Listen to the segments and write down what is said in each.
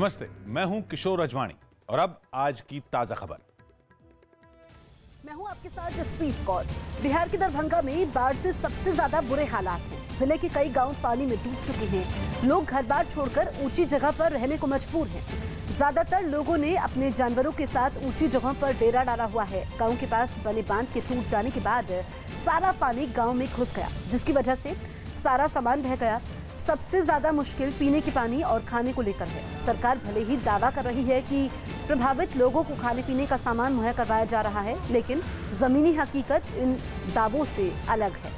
नमस्ते, मैं हूं किशोर अजवाणी और अब आज की ताजा खबर। मैं हूं आपके साथ जसप्रीत कौर। बिहार के दरभंगा में बाढ़ से सबसे ज्यादा बुरे हालात हैं। जिले के कई गांव पानी में डूब चुके हैं। लोग घर बार छोड़कर ऊंची जगह पर रहने को मजबूर हैं। ज्यादातर लोगों ने अपने जानवरों के साथ ऊंची जगहों पर डेरा डाला हुआ है। गांव के पास बने बांध के टूट जाने के बाद सारा पानी गाँव में घुस गया, जिसकी वजह से सारा सामान बह गया। सबसे ज्यादा मुश्किल पीने के पानी और खाने को लेकर है। सरकार भले ही दावा कर रही है कि प्रभावित लोगों को खाने पीने का सामान मुहैया करवाया जा रहा है, लेकिन जमीनी हकीकत इन दावों से अलग है।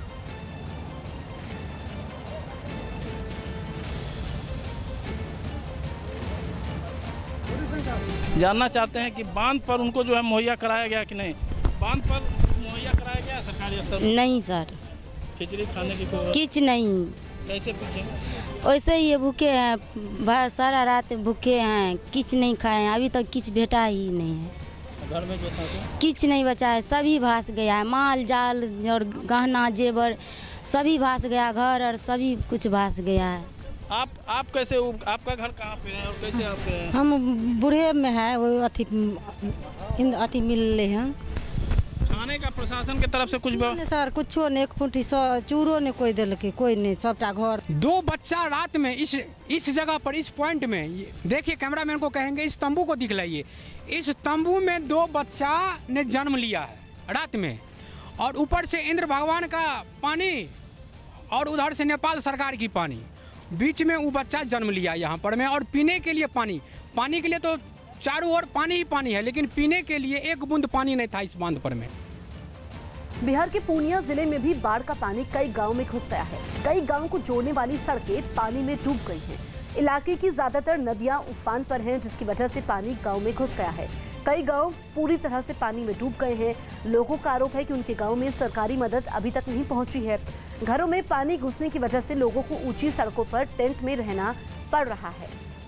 जानना चाहते हैं कि बांध पर उनको जो है मुहैया कराया गया कि नहीं। बांध पर मुहैया कराया गया सरकारी स्तर पर? नहीं सर, खिचड़ी खाने की कुछ नहीं। कैसे पूछेंगे? वैसे ही ये भूखे हैं, सारा रात भूखे हैं, कुछ नहीं खाए हैं। अभी तक कुछ भेटा ही नहीं है। घर में जो था कुछ नहीं बचा है, सभी भास गया है। माल जाल और गहना जेवर सभी भास गया, घर और सभी कुछ भास गया है। आप कैसे, आपका घर कहाँ पे है और कैसे आप? हम बूढ़े में है, वो अथी मिल रहे हैं। खाने का प्रशासन की तरफ से कुछ नहीं सर, कुछ नहीं, एक फुटी चूरो ने कोई दिल के, कोई नहीं, सबटा घर। 2 बच्चा रात में इस जगह पर, इस पॉइंट में देखिए, कैमरामैन को कहेंगे इस तंबू को दिखलाइए। इस तंबू में 2 बच्चा ने जन्म लिया है रात में, और ऊपर से इंद्र भगवान का पानी और उधर से नेपाल सरकार की पानी, बीच में वो बच्चा जन्म लिया यहाँ पर में। और पीने के लिए पानी के लिए तो चारों ओर पानी ही पानी है, लेकिन पीने के लिए एक बूंद पानी नहीं था इस बांध पर में। बिहार के पूर्णिया जिले में भी बाढ़ का पानी कई गांव में घुस गया है। कई गांव को जोड़ने वाली सड़कें पानी में डूब गई हैं। इलाके की ज्यादातर नदियां उफान पर हैं, जिसकी वजह से पानी गांव में घुस गया है। कई गांव पूरी तरह से पानी में डूब गए हैं। लोगों का आरोप है कि उनके गांव में सरकारी मदद अभी तक नहीं पहुंची है। घरों में पानी घुसने की वजह से लोगों को ऊंची सड़कों पर टेंट में रहना पड़ रहा है।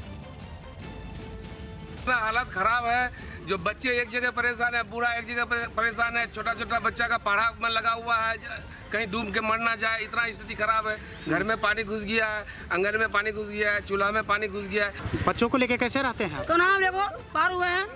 हालत खराब है। जो बच्चे एक जगह परेशान है, बूढ़ा एक जगह परेशान है, छोटा छोटा बच्चा का पढ़ा में लगा हुआ है, कहीं डूब के मर ना जाए, इतना स्थिति खराब है। घर में पानी घुस गया है, आंगन में पानी घुस गया है, चूल्हा में पानी घुस गया है। बच्चों को लेके कैसे रहते हैं? पार हुए हैं,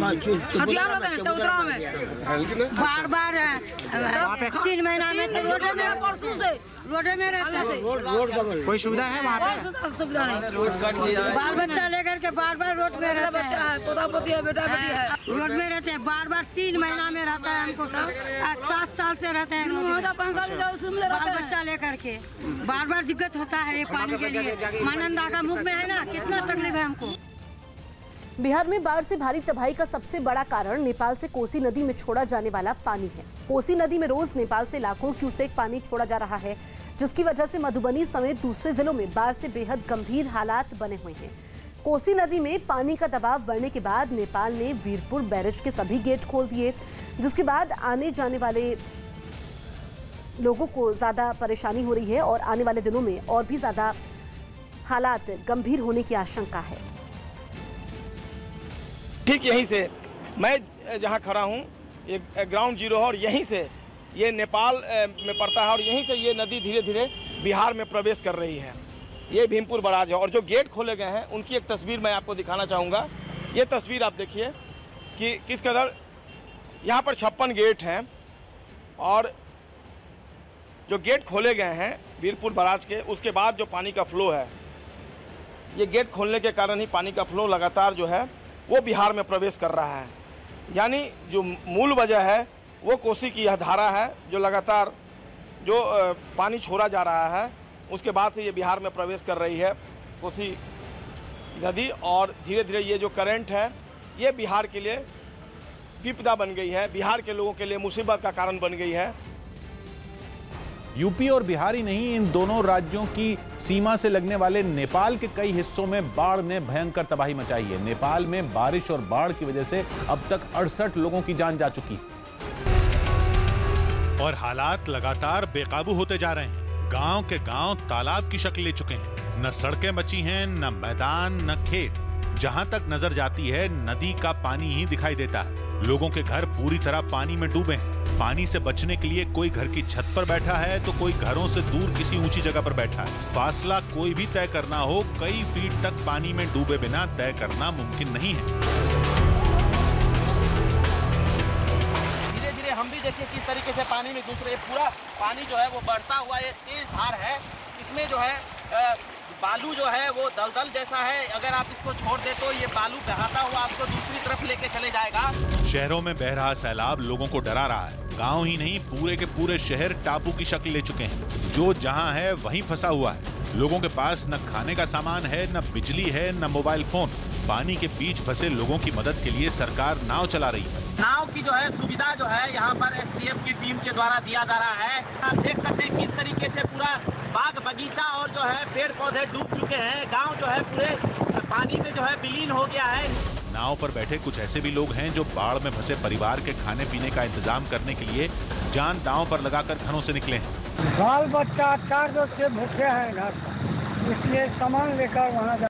बार है 3 महीना में रोडे में रहते हैं। कोई सुविधा है वहाँ पे? सुविधा नहीं। बाल बच्चा लेकर के बार रोड में रहते हैं। पोता पोती है, बेटा बेटी है, रोड में रहते हैं। बार 3 महीना में रहता है हमको सब। 7 साल से रहते हैं, 5 साल बाल बच्चा लेकर के। बार दिक्कत होता है ये पानी के लिए। मानंदा का मुख में है ना, कितना तकलीफ है हमको। बिहार में बाढ़ से भारी तबाही का सबसे बड़ा कारण नेपाल से कोसी नदी में छोड़ा जाने वाला पानी है। कोसी नदी में रोज नेपाल से लाखों क्यूसेक पानी छोड़ा जा रहा है, जिसकी वजह से मधुबनी समेत दूसरे जिलों में बाढ़ से बेहद गंभीर हालात बने हुए हैं। कोसी नदी में पानी का दबाव बढ़ने के बाद नेपाल ने वीरपुर बैरेज के सभी गेट खोल दिए, जिसके बाद आने जाने वाले लोगों को ज्यादा परेशानी हो रही है और आने वाले दिनों में और भी ज्यादा हालात गंभीर होने की आशंका है। ठीक यहीं से मैं जहां खड़ा हूं, ये ग्राउंड जीरो है और यहीं से ये नेपाल में पड़ता है और यहीं से ये नदी धीरे धीरे बिहार में प्रवेश कर रही है। ये भीमपुर बराज है और जो गेट खोले गए हैं उनकी एक तस्वीर मैं आपको दिखाना चाहूँगा। ये तस्वीर आप देखिए कि किस कदर यहाँ पर 56 गेट हैं और जो गेट खोले गए हैं वीरपुर बराज के, उसके बाद जो पानी का फ्लो है, ये गेट खोलने के कारण ही पानी का फ्लो लगातार जो है वो बिहार में प्रवेश कर रहा है। यानी जो मूल वजह है वो कोसी की यह धारा है, जो लगातार जो पानी छोड़ा जा रहा है, उसके बाद से ये बिहार में प्रवेश कर रही है कोसी नदी। और धीरे धीरे ये जो करंट है ये बिहार के लिए विपदा बन गई है, बिहार के लोगों के लिए मुसीबत का कारण बन गई है। यूपी और बिहार ही नहीं, इन दोनों राज्यों की सीमा से लगने वाले नेपाल के कई हिस्सों में बाढ़ ने भयंकर तबाही मचाई है। नेपाल में बारिश और बाढ़ की वजह से अब तक 68 लोगों की जान जा चुकी और हालात लगातार बेकाबू होते जा रहे हैं। गांव के गांव तालाब की शक्ल ले चुके हैं। न सड़कें बची हैं, न मैदान, न खेत। जहां तक नजर जाती है नदी का पानी ही दिखाई देता है। लोगों के घर पूरी तरह पानी में डूबे हैं। पानी से बचने के लिए कोई घर की छत पर बैठा है तो कोई घरों से दूर किसी ऊंची जगह पर बैठा है। फासला कोई भी तय करना हो, कई फीट तक पानी में डूबे बिना तय करना मुमकिन नहीं है। धीरे धीरे हम भी देखिए किस तरीके से पानी में घुस रहे। पूरा पानी जो है वो बढ़ता हुआ ये तेज धार है। इसमें जो है बालू जो है वो दलदल जैसा है। अगर आप इसको छोड़ दे तो ये बालू बहाता हुआ आपको दूसरी तरफ लेके चले जाएगा। शहरों में बह रहा सैलाब लोगों को डरा रहा है। गांव ही नहीं, पूरे के पूरे शहर टापू की शक्ल ले चुके हैं। जो जहां है वहीं फंसा हुआ है। लोगों के पास न खाने का सामान है, न बिजली है, न मोबाइल फोन। पानी के बीच फंसे लोगों की मदद के लिए सरकार नाव चला रही है। नाव की जो है सुविधा जो है यहाँ पर एसडीएफ की टीम के द्वारा दिया जा रहा है। आप देख सकते हैं किस तरीके से पूरा बाग बगीचा और जो है पेड़ पौधे डूब चुके हैं। गांव जो है पूरे पानी में जो है विलीन हो गया है। नाव पर बैठे कुछ ऐसे भी लोग हैं जो बाढ़ में फंसे परिवार के खाने पीने का इंतजाम करने के लिए जान दांव पर लगाकर घरों से निकले हैं। बाल बच्चा 4 रोज से भूखे हैं घर, इसलिए सामान लेकर वहाँ